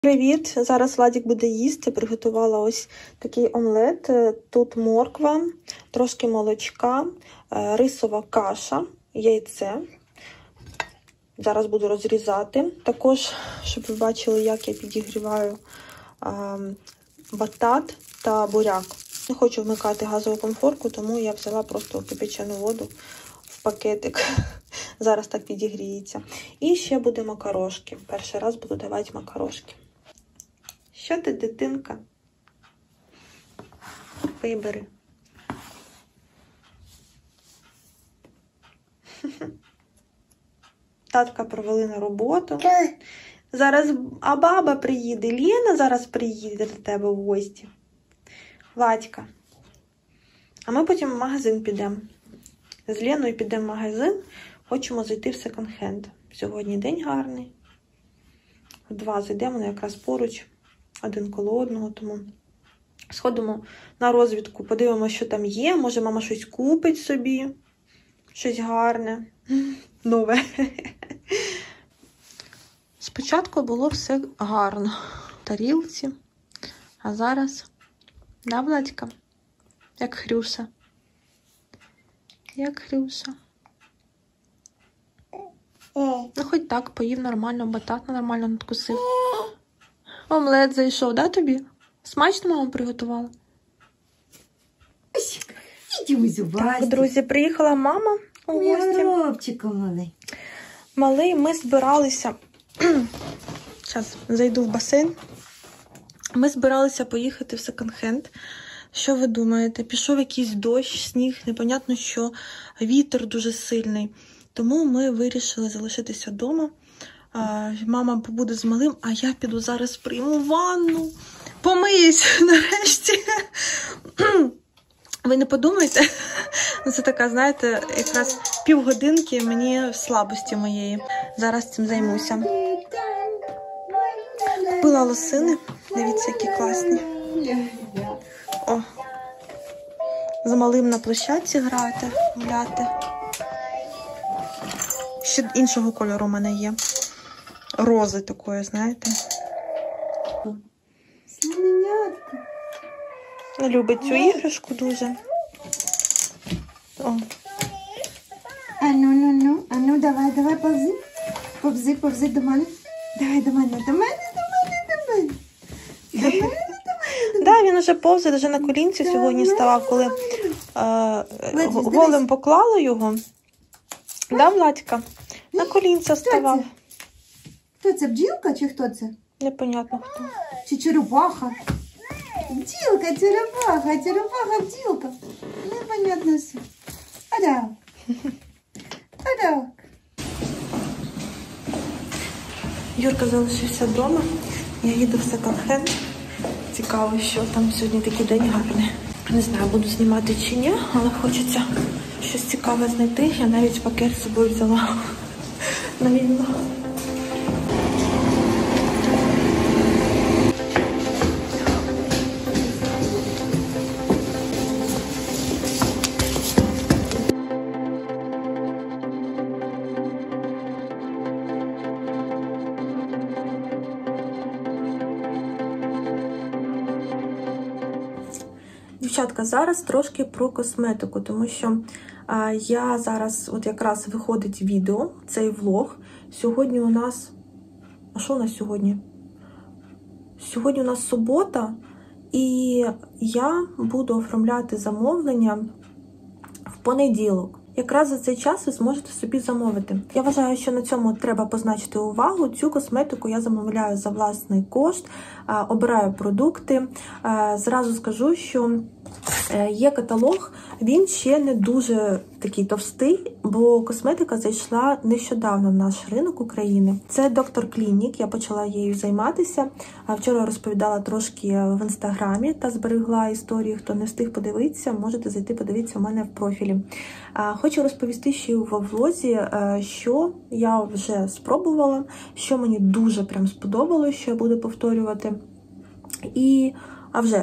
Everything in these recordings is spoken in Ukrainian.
Привіт! Зараз Владик буде їсти. Приготувала ось такий омлет. Тут морква, трошки молочка, рисова каша, яйце. Зараз буду розрізати. Також, щоб ви бачили, як я підігріваю батат та буряк. Не хочу вмикати газову конфорку, тому я взяла просто кипячену воду в пакетик. Зараз так підігріється. І ще буде макарошки. Перший раз буду давати макарошки. Що ти, дитинка? Вибери. Татка провели на роботу. Зараз баба приїде. Лена зараз приїде до тебе в гості. Владька. А ми потім в магазин підемо. З Леною підемо в магазин. Хочемо зайти в секонд-хенд. Сьогодні день гарний. В 2 зайдемо, якраз поруч. Один коло одного, тому сходимо на розвідку, подивимося, що там є. Може, мама щось купить собі. Щось гарне. Нове. Спочатку було все гарно. В тарілці. А зараз, да, Владька? Як Хрюша. Як Хрюша. Ну, хоч так, поїв нормально, батат нормально надкусив. Омлет зайшов, да, тобі? Смачно мама приготувала? Так, друзі, приїхала мама у гості. Горобчика малий. Малий, ми збиралися... Зараз зайду в басейн. Ми збиралися поїхати в секонд-хенд. Що ви думаєте? Пішов якийсь дощ, сніг, непонятно що, вітер дуже сильний. Тому ми вирішили залишитися вдома. Мама побуде з малим, а я піду зараз прийму ванну. Помиюсь нарешті. Ви не подумайте. Це така, знаєте, якраз півгодинки мені в слабості моєї. Зараз цим займуся. Купила лосини. Дивіться, які класні. О. З малим на площадці грати, гуляти. Ще іншого кольору у мене є. Рози такої, знаєте. Слоненятка. Любить цю іграшку дуже. О. Ну, давай, повзи до мене. Давай до мене. Да, він уже повзає, вже на колінці сьогодні ставав, коли голим поклала його. Да, Владька? На колінця ставав. Хто це, бджілка чи хто це? Непонятно хто. Чи черепаха? Бджілка, черепаха, бджілка. Непонятно все. Адак. Юрка залишився вдома. Я їду в секонд-хенд. Цікаво, що там сьогодні такий день гарний. Не знаю, буду знімати чи ні, але хочеться щось цікаве знайти. Я навіть пакет з собою взяла на війну. Дівчатка, зараз трошки про косметику, тому що я зараз, от якраз виходить відео, цей влог. Сьогодні у нас... А що у нас сьогодні? Сьогодні у нас субота, і я буду оформляти замовлення в понеділок. Якраз за цей час ви зможете собі замовити. Я вважаю, що на цьому треба позначити увагу. Цю косметику я замовляю за власний кошт, обираю продукти. Зразу скажу, що є каталог, він ще не дуже такий товстий, бо косметика зайшла нещодавно в наш ринок України. Це Доктор Клінік, я почала її займатися. Вчора розповідала трошки в інстаграмі та зберегла історію. Хто не встиг подивитися, можете зайти подивитися у мене в профілі. Хочу розповісти ще в влозі, що я вже спробувала, що мені дуже прям сподобалося, що я буду повторювати. І, а вже ж,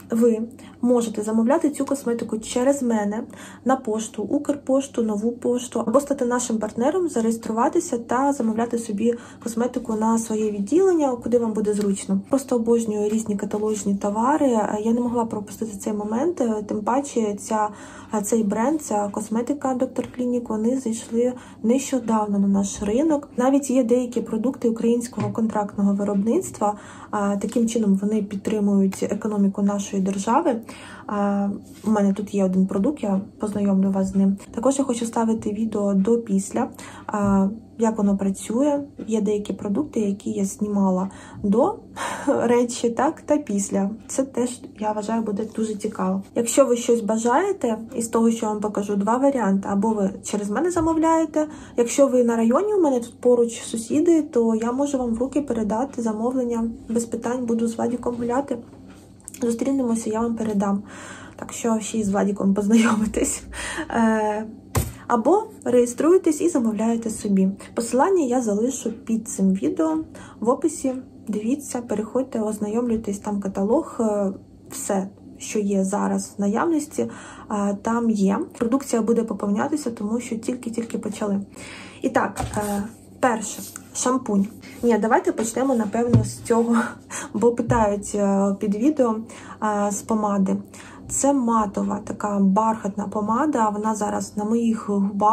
ви можете замовляти цю косметику через мене на пошту, Укрпошту, Нову пошту, або стати нашим партнером, зареєструватися та замовляти собі косметику на своє відділення, куди вам буде зручно. Просто обожнюю різні каталожні товари. Я не могла пропустити цей момент, тим паче цей бренд, ця косметика Dr. Clinic, вони зайшли нещодавно на наш ринок. Навіть є деякі продукти українського контрактного виробництва, таким чином вони підтримують економіку нашої держави. У мене тут є один продукт, я познайомлю вас з ним. Також я хочу ставити відео до-після, як воно працює. Є деякі продукти, які я знімала до речі, так, та після. Це теж, я вважаю, буде дуже цікаво. Якщо ви щось бажаєте, із того, що я вам покажу, два варіанти. Або ви через мене замовляєте. Якщо ви на районі, у мене тут поруч сусіди, то я можу вам в руки передати замовлення. Без питань, буду з Владіком гуляти. Зустрінемося, я вам передам. Так що ще й з Владіком познайомитись. Або реєструєтесь і замовляєте собі. Посилання я залишу під цим відео в описі. Дивіться, переходьте, ознайомлюйтесь, там каталог, все, що є зараз в наявності, там є. Продукція буде поповнятися, тому що тільки-тільки почали. І так, перше, шампунь. Ні, давайте почнемо, напевно, з цього, бо питають під відео з помади. Це матова така бархатна помада, вона зараз на моїх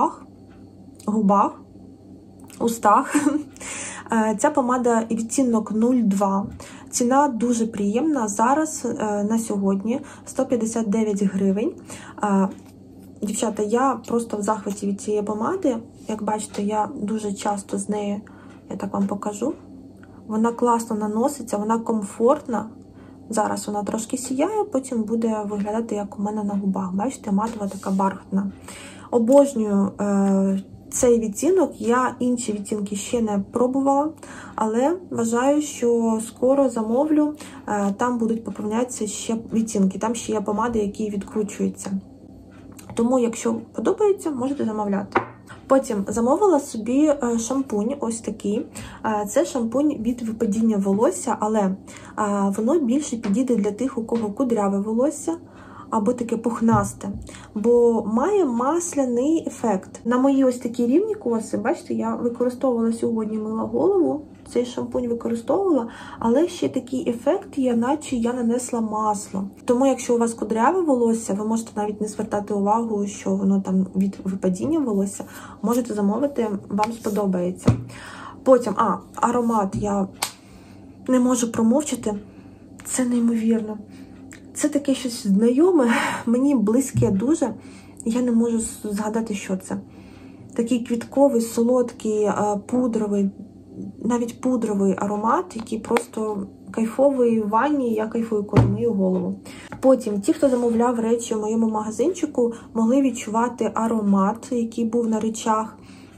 устах. Ця помада відтінок 02. Ціна дуже приємна. Зараз, на сьогодні, 159 гривень. Дівчата, я просто в захваті від цієї помади. Як бачите, я дуже часто з нею, я так вам покажу. Вона класно наноситься, вона комфортна. Зараз вона трошки сіяє, потім буде виглядати, як у мене на губах. Бачите, матова така бархатна. Обожнюю цей відтінок. Я інші відтінки ще не пробувала, але вважаю, що скоро замовлю. Там будуть поповнятися ще відтінки. Там ще є помади, які відкручуються. Тому, якщо подобається, можете замовляти. Потім замовила собі шампунь, ось такий. Це шампунь від випадіння волосся, але воно більше підійде для тих, у кого кудряве волосся або таке пухнасте, бо має масляний ефект. На мої ось такі рівні коси, бачите, я використовувала сьогодні, мила голову, цей шампунь використовувала, але ще такий ефект є, наче я нанесла масло. Тому, якщо у вас кудряве волосся, ви можете навіть не звертати увагу, що воно там від випадіння волосся, можете замовити, вам сподобається. Потім, аромат я не можу промовчати, це неймовірно. Це таке щось знайоме, мені близьке дуже, я не можу згадати, що це. Такий квітковий, солодкий, пудровий, навіть пудровий аромат, який просто кайфовий в ванні, я кайфую, коли мию голову. Потім, ті, хто замовляв речі у моєму магазинчику, могли відчувати аромат, який був на речах.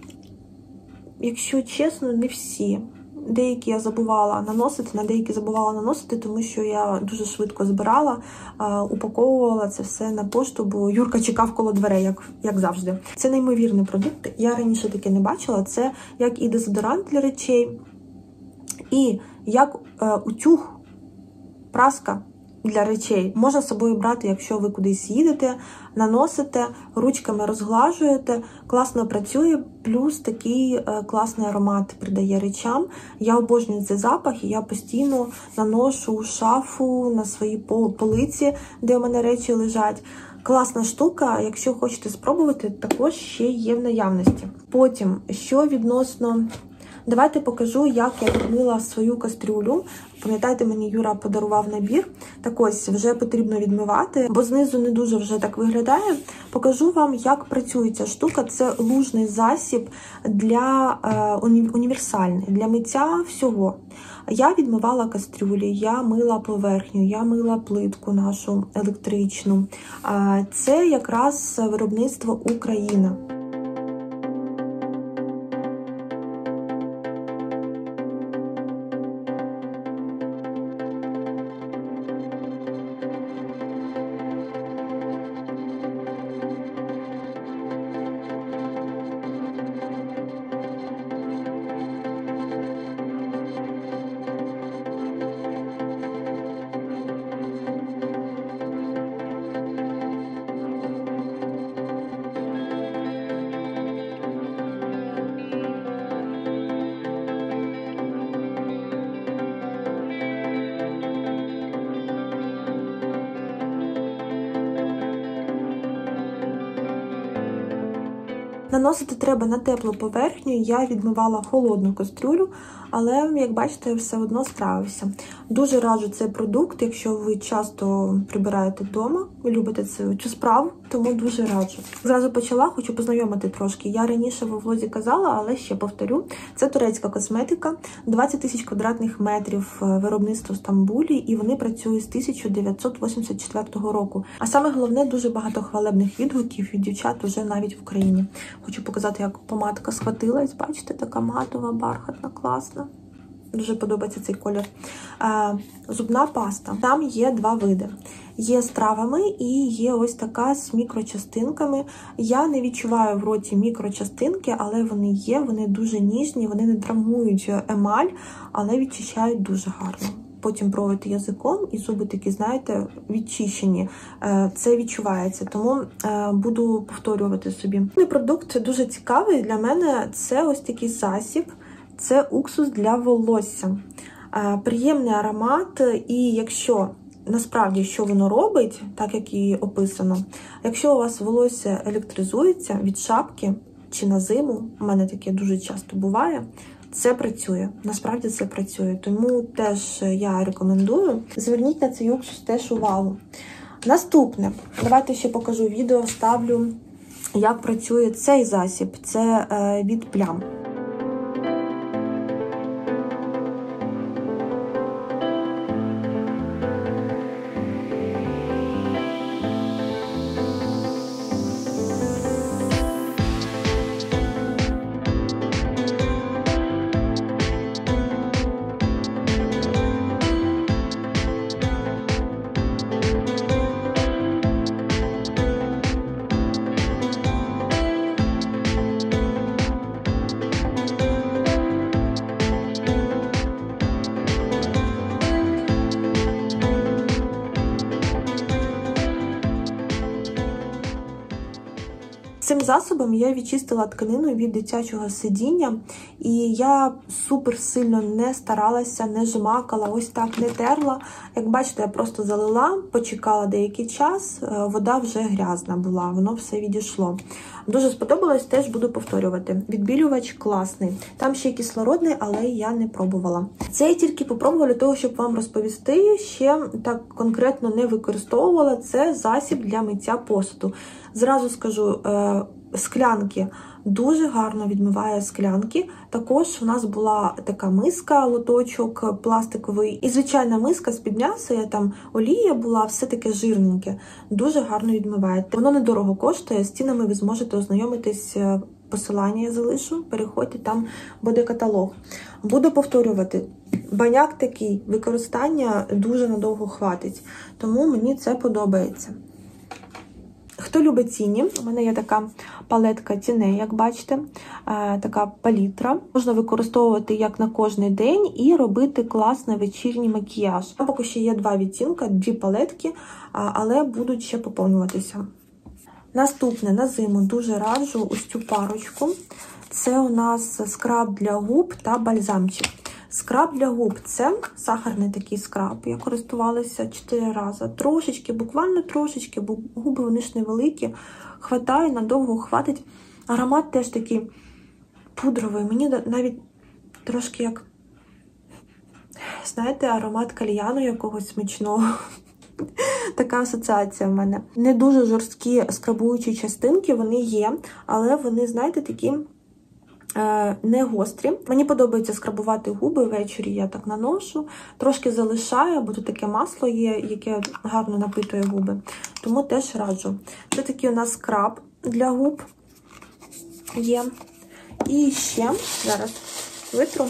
Якщо чесно, не всі. Деякі я забувала наносити, на деякі забувала наносити, тому що я дуже швидко збирала, упаковувала це все на пошту, бо Юрка чекав коло дверей, як завжди. Це неймовірний продукт, я раніше таке не бачила. Це як і дезодорант для речей, і як утюг, праска для речей. Можна з собою брати, якщо ви кудись їдете, наносите, ручками розглажуєте, класно працює, плюс такий класний аромат придає речам. Я обожнюю цей запах, і я постійно наношу у шафу, на свої полиці, де у мене речі лежать. Класна штука, якщо хочете спробувати, також ще є в наявності. Потім, що відносно... Давайте покажу, як я відмила свою кастрюлю. Пам'ятаєте, мені Юра подарував набір. Так ось, вже потрібно відмивати, бо знизу не дуже вже так виглядає. Покажу вам, як працює ця штука. Це лужний засіб універсальний, для миття всього. Я відмивала кастрюлі, я мила поверхню, я мила плитку нашу електричну. Це якраз виробництво Україна. Наносити треба на теплу поверхню, я відмивала холодну кастрюлю, але, як бачите, все одно справився. Дуже раджу цей продукт, якщо ви часто прибираєте вдома, ви любите цю справу, тому дуже раджу. Зразу почала, хочу познайомити трошки. Я раніше в влозі казала, але ще повторю. Це турецька косметика, 20 тисяч квадратних метрів, виробництво в Стамбулі, і вони працюють з 1984 року. А саме головне, дуже багато хвалебних відгуків від дівчат уже навіть в Україні. Хочу показати, як помадка схватилась. Бачите, така матова, бархатна, класна. Дуже подобається цей колір. Зубна паста. Там є два види. Є з травами і є ось така з мікрочастинками. Я не відчуваю в роті мікрочастинки, але вони є, вони дуже ніжні, вони не травмують емаль, але відчищають дуже гарно. Потім проводити язиком, і зуби такі, знаєте, відчищені. Це відчувається, тому буду повторювати собі. Продукт дуже цікавий для мене. Це ось такий засіб. Це уксус для волосся. Приємний аромат, і якщо насправді, що воно робить, так як і описано, якщо у вас волосся електризується від шапки чи на зиму, у мене таке дуже часто буває, це працює. Насправді це працює. Тому теж я рекомендую. Зверніть на цей уксус теж увагу. Наступне. Давайте ще покажу відео, ставлю, як працює цей засіб. Це від плям. Цим засобом я відчистила тканину від дитячого сидіння, і я супер сильно не старалася, не жмакала, ось так не терла. Як бачите, я просто залила, почекала деякий час, вода вже грязна була, воно все відійшло. Дуже сподобалось, теж буду повторювати. Відбілювач класний. Там ще й кислородний, але я не пробувала. Це я тільки попробувала для того, щоб вам розповісти. Ще так конкретно не використовувала. Це засіб для миття посуду. Зразу скажу, склянки дуже гарно відмиває склянки. Також у нас була така миска, лоточок пластиковий. І звичайна миска з-під м'яса, там олія була, все таке жирненьке. Дуже гарно відмиває. Воно недорого коштує, з цінами ви зможете ознайомитись. Посилання я залишу, переходьте, там буде каталог. Буду повторювати. Баняк такий, використання дуже надовго хватить. Тому мені це подобається. Хто любить тіні, у мене є така палетка тіней, як бачите, така палітра. Можна використовувати як на кожний день і робити класний вечірній макіяж. Там поки ще є два відтінки, дві палетки, але будуть ще поповнюватися. Наступне, на зиму дуже раджу ось цю парочку. Це у нас скраб для губ та бальзамчик. Скраб для губ – це сахарний такий скраб. Я користувалася 4 рази. Трошечки, буквально трошечки, бо губи вони ж невеликі. Хватає, надовго хватить. Аромат теж такий пудровий. Мені навіть трошки як, знаєте, аромат кальяну якогось смачного. Така асоціація в мене. Не дуже жорсткі скрабуючі частинки, вони є, але вони, знаєте, такі не гострі. Мені подобається скрабувати губи ввечері, я так наношу. Трошки залишаю, бо тут таке масло є, яке гарно напитує губи. Тому теж раджу. Це такий у нас скраб для губ є. І ще, зараз витру.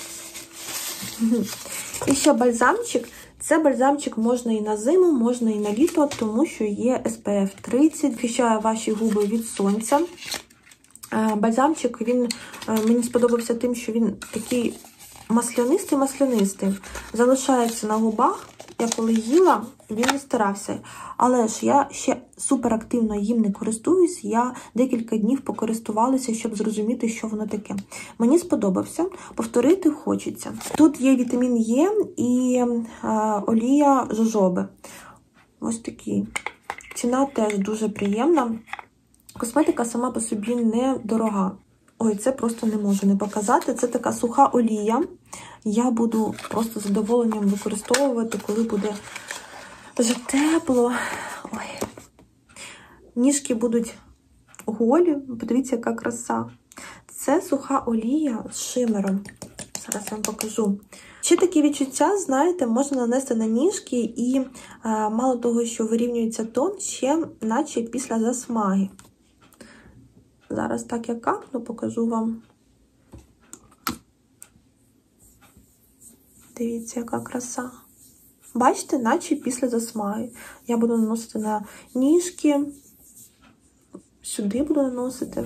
І ще бальзамчик. Це бальзамчик можна і на зиму, можна і на літо, тому що є SPF 30, захищає ваші губи від сонця. Бальзамчик, він мені сподобався тим, що він такий маслянистий. Залишається на губах. Я коли їла, він не старався. Але ж я ще суперактивно їм не користуюсь. Я декілька днів покористувалася, щоб зрозуміти, що воно таке. Мені сподобався. Повторити хочеться. Тут є вітамін Е і олія жожоби. Ось такий. Ціна теж дуже приємна. Косметика сама по собі не дорога. Ой, це просто не можу не показати. Це така суха олія. Я буду просто з задоволенням використовувати, коли буде вже тепло. Ой. Ніжки будуть голі. Подивіться, яка краса. Це суха олія з шимером. Зараз я вам покажу. Ще такі відчуття, знаєте, можна нанести на ніжки і мало того, що вирівнюється тон, ще наче після засмаги. Зараз так я капну, покажу вам. Дивіться, яка краса. Бачите, наче після засмаги. Я буду наносити на ніжки, сюди буду наносити.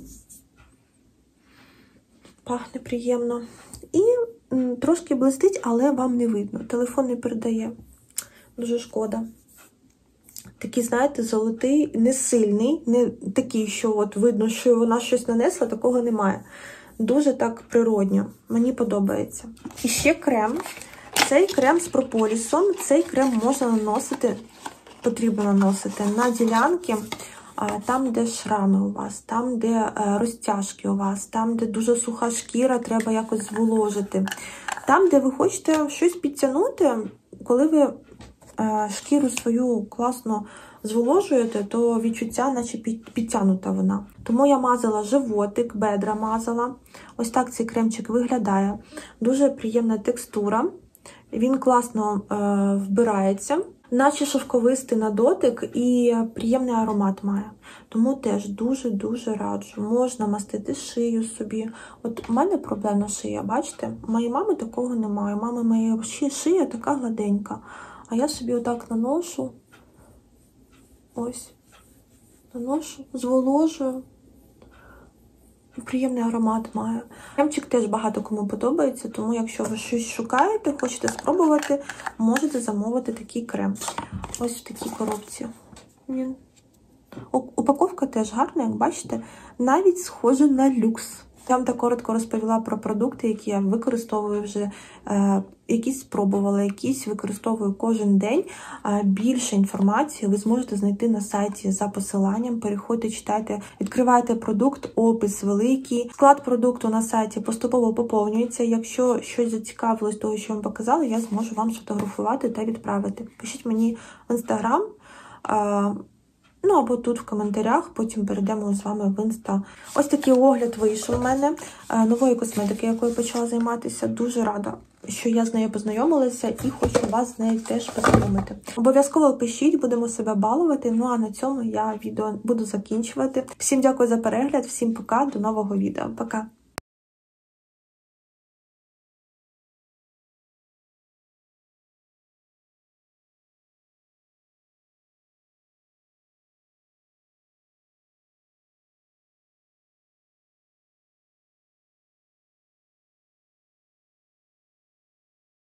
Пахне приємно. І трошки блистить, але вам не видно. Телефон не передає. Дуже шкода. Такий, знаєте, золотий, не сильний, не такий, що от видно, що вона щось нанесла, такого немає. Дуже так природньо. Мені подобається. І ще крем. Цей крем з прополісом. Цей крем можна наносити, потрібно наносити на ділянки, там, де шрами у вас, там, де розтяжки у вас, там, де дуже суха шкіра, треба якось зволожити. Там, де ви хочете щось підтягнути, коли ви шкіру свою класно зволожуєте, то відчуття, наче підтягнута вона. Тому я мазала животик, бедра мазала. Ось так цей кремчик виглядає. Дуже приємна текстура. Він класно вбирається. Наче шовковистий на дотик і приємний аромат має. Тому теж дуже-дуже раджу. Можна мастити шию собі. От у мене проблемна шия, бачите? У моєї мами такого немає. У мами моєї шия така гладенька. А я собі отак наношу. Ось. Наношу, зволожую. Приємний аромат має. Кремчик теж багато кому подобається, тому якщо ви щось шукаєте, хочете спробувати, можете замовити такий крем. Ось в такій коробці. Упаковка теж гарна, як бачите, навіть схожа на люкс. Я вам так коротко розповіла про продукти, які я використовую вже, якісь спробувала, якісь використовую кожен день. Більше інформації ви зможете знайти на сайті за посиланням. Переходьте, читайте, відкривайте продукт, опис великий. Склад продукту на сайті поступово поповнюється. Якщо щось зацікавило з того, що я вам показала, я зможу вам сфотографувати та відправити. Пишіть мені в Instagram, ну, або тут в коментарях, потім перейдемо з вами в Інста. Ось такий огляд вийшов у мене нової косметики, якою почала займатися. Дуже рада, що я з нею познайомилася і хочу вас з нею теж познайомити. Обов'язково пишіть, будемо себе балувати. Ну, а на цьому я відео буду закінчувати. Всім дякую за перегляд, всім пока, до нового відео. Пока!